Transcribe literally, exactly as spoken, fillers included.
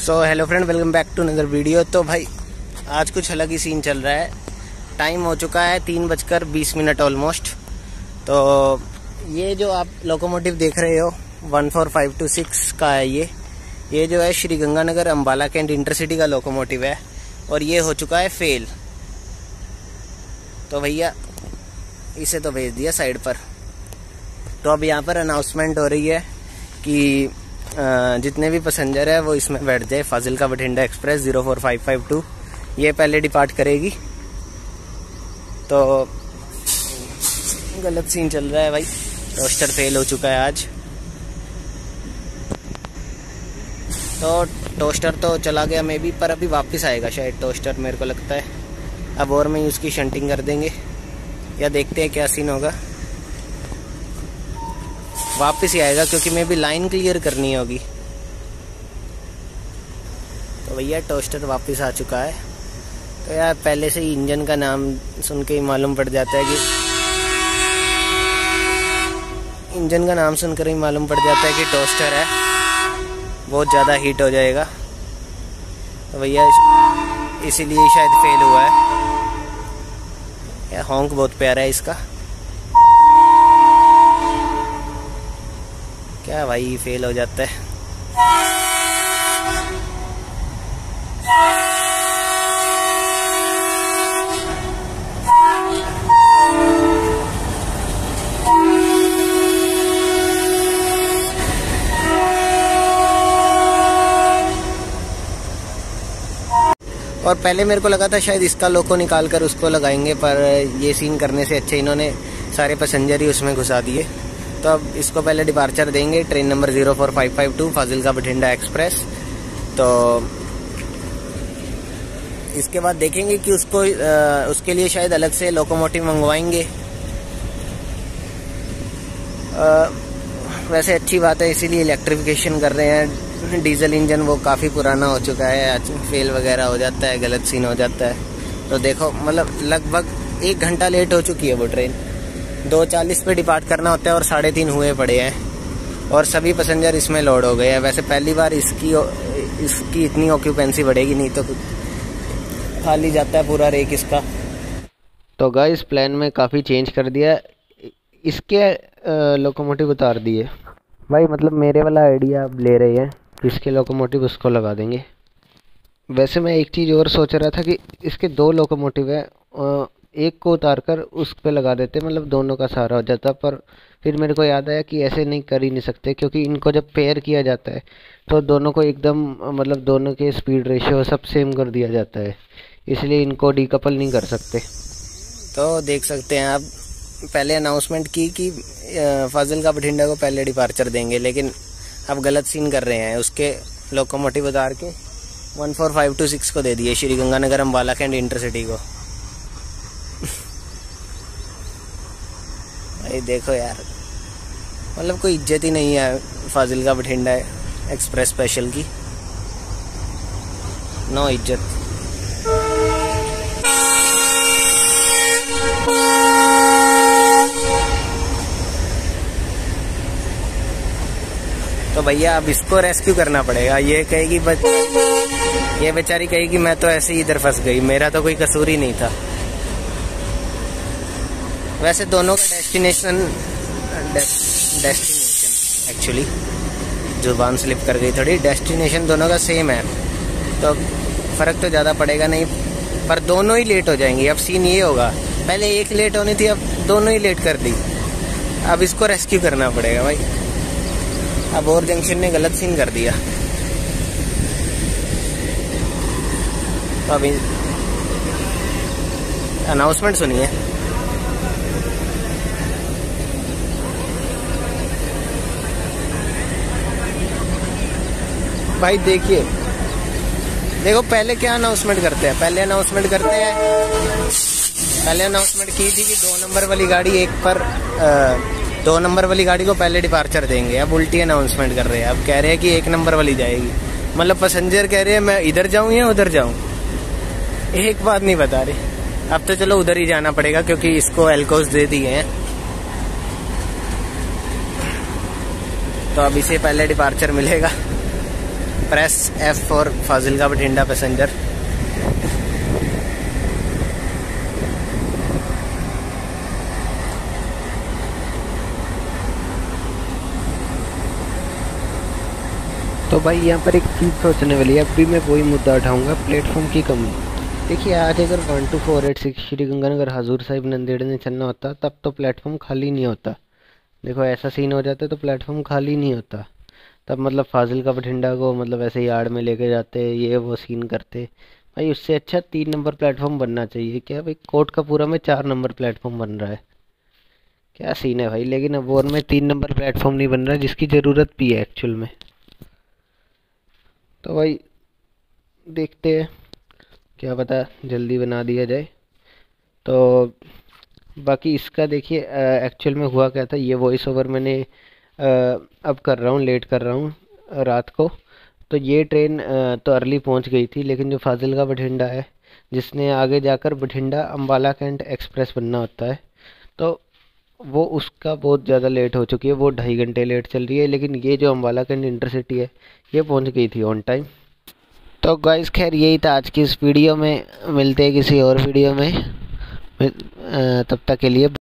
So hello friend, welcome back to another video. तो भाई आज कुछ अलग ही सीन चल रहा है। टाइम हो चुका है तीन बजकर बीस मिनट ऑलमोस्ट। तो ये जो आप लोकोमोटिव देख रहे हो one four five two six का है। ये ये जो है श्री गंगानगर अम्बाला कैंट इंटरसिटी का लोकोमोटिव है और ये हो चुका है फेल। तो भैया इसे तो भेज दिया साइड पर। तो अब यहाँ पर अनाउंसमेंट हो रही है कि जितने भी पैसेंजर है वो इसमें बैठ जाए। Fazilka Bathinda express zero four five five two ये पहले डिपार्ट करेगी। तो गलत सीन चल रहा है भाई, टोस्टर फेल हो चुका है आज। तो टोस्टर तो चला गया मे बी, पर अभी वापस आएगा शायद टोस्टर, मेरे को लगता है। अब और में उसकी शंटिंग कर देंगे या देखते हैं क्या सीन होगा। वापस ही आएगा क्योंकि मैं भी लाइन क्लियर करनी होगी। तो भैया टोस्टर वापस आ चुका है। तो यार पहले से ही इंजन का नाम सुन के ही मालूम पड़ जाता है कि इंजन का नाम सुनकर ही मालूम पड़ जाता है कि टोस्टर है, बहुत ज़्यादा हीट हो जाएगा। तो भैया इसीलिए शायद फेल हुआ है। यार हॉन्क बहुत प्यारा है इसका। क्या भाई फेल हो जाता है। और पहले मेरे को लगा था शायद इसका लोको निकाल कर उसको लगाएंगे, पर ये सीन करने से अच्छा इन्होंने सारे पैसेंजर ही उसमें घुसा दिए। तो अब इसको पहले डिपार्चर देंगे, train number zero four five five two Fazilka Bathinda express. तो इसके बाद देखेंगे कि उसको आ, उसके लिए शायद अलग से लोकोमोटिव मंगवाएंगे। आ, वैसे अच्छी बात है, इसीलिए इलेक्ट्रिफिकेशन कर रहे हैं। डीजल इंजन वो काफ़ी पुराना हो चुका है, फेल वगैरह हो जाता है, गलत सीन हो जाता है। तो देखो मतलब लगभग एक घंटा लेट हो चुकी है वो ट्रेन। दो चालीस पे डिपार्ट करना होता है और साढ़े तीन हुए पड़े हैं और सभी पैसेंजर इसमें लोड हो गए हैं। वैसे पहली बार इसकी इसकी इतनी ऑक्यूपेंसी बढ़ेगी, नहीं तो खाली जाता है पूरा रेक इसका। तो गाइस प्लान में काफ़ी चेंज कर दिया, इसके लोकोमोटिव उतार दिए भाई। मतलब मेरे वाला आइडिया आप ले रहे हैं, इसके लोकोमोटिव उसको लगा देंगे। वैसे मैं एक चीज़ और सोच रहा था कि इसके दो लोकोमोटिव है, एक को उतार कर उस पे लगा देते, मतलब दोनों का सहारा हो जाता। पर फिर मेरे को याद आया कि ऐसे नहीं कर ही नहीं सकते, क्योंकि इनको जब पेयर किया जाता है तो दोनों को एकदम मतलब दोनों के स्पीड रेशियो सब सेम कर दिया जाता है, इसलिए इनको डीकपल नहीं कर सकते। तो देख सकते हैं आप, पहले अनाउंसमेंट की कि फाजिल्का बठिंडा को पहले डिपार्चर देंगे, लेकिन अब गलत सीन कर रहे हैं। उसके लोकोमोटिव उतार के one four five two six को दे दिए, श्री गंगानगर अम्बाला कैंट इंटरसिटी को। भाई देखो यार, मतलब कोई इज्जत ही नहीं है फाजिल्का बठिंडा एक्सप्रेस स्पेशल की, नो इज्जत। तो भैया अब इसको रेस्क्यू करना पड़ेगा। ये कहेगी बच ये बेचारी कहेगी मैं तो ऐसे ही इधर फंस गई, मेरा तो कोई कसूर ही नहीं था। वैसे दोनों का डेस्टिनेशन डेस्टिनेशन एक्चुअली जुबान स्लिप कर गई थोड़ी, डेस्टिनेशन दोनों का सेम है, तो फ़र्क तो ज़्यादा पड़ेगा नहीं, पर दोनों ही लेट हो जाएंगी। अब सीन ये होगा, पहले एक लेट होनी थी, अब दोनों ही लेट कर दी। अब इसको रेस्क्यू करना पड़ेगा भाई। अब और जंक्शन ने गलत सीन कर दिया। तो अभी अनाउंसमेंट सुनिए। भाई देखिए, देखो पहले क्या अनाउंसमेंट करते हैं। पहले अनाउंसमेंट करते हैं पहले अनाउंसमेंट की थी कि दो नंबर वाली गाड़ी एक पर आ, दो नंबर वाली गाड़ी को पहले डिपार्चर देंगे। अब उल्टी अनाउंसमेंट कर रहे हैं, अब कह रहे हैं कि एक नंबर वाली जाएगी। मतलब पैसेंजर कह रहे हैं मैं इधर जाऊं या उधर जाऊं, एक बात नहीं बता रहे। अब तो चलो उधर ही जाना पड़ेगा क्योंकि इसको एल्कोस दे दिए हैं। तो अब इसे पहले डिपार्चर मिलेगा। Press F for Fazilka Bathinda passenger. तो भाई यहाँ पर एक चीज़ सोचने वाली है, अब भी मैं वही मुद्दा उठाऊंगा, प्लेटफॉर्म की कमी। देखिए आज अगर one two four eight six Shri Ganganagar Hazur Sahib Nanded ने चलना होता तब तो प्लेटफॉर्म खाली नहीं होता। देखो ऐसा सीन हो जाता तो प्लेटफॉर्म खाली नहीं होता, तब मतलब फाजिलका बठिंडा को मतलब ऐसे यार्ड में लेके जाते, ये वो सीन करते। भाई उससे अच्छा तीन नंबर प्लेटफॉर्म बनना चाहिए। क्या भाई कोट का पूरा में चार नंबर प्लेटफॉर्म बन रहा है, क्या सीन है भाई। लेकिन अब और में तीन नंबर प्लेटफॉर्म नहीं बन रहा जिसकी ज़रूरत भी है एक्चुअल में। तो भाई देखते हैं, क्या पता जल्दी बना दिया जाए। तो बाकी इसका देखिए एक्चुअल में हुआ क्या था, ये वॉइस ओवर मैंने अ, अब कर रहा हूँ, लेट कर रहा हूँ रात को। तो ये ट्रेन अ, तो अर्ली पहुँच गई थी, लेकिन जो फाजिलका बठिंडा है जिसने आगे जाकर बठिंडा अम्बाला कैंट एक्सप्रेस बनना होता है, तो वो उसका बहुत ज़्यादा लेट हो चुकी है, वो ढाई घंटे लेट चल रही है। लेकिन ये जो अम्बाला कैंट इंटरसिटी है ये पहुँच गई थी ऑन टाइम। तो गाइस खैर यही था आज की इस वीडियो में, मिलते हैं किसी और वीडियो में। अ, तब तक के लिए